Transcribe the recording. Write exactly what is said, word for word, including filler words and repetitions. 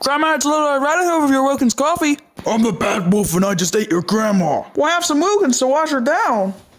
Grandma, it's Little Red Riding Hood with your Wilkins coffee. I'm the bad wolf and I just ate your grandma. Well, have some Wilkins to wash her down.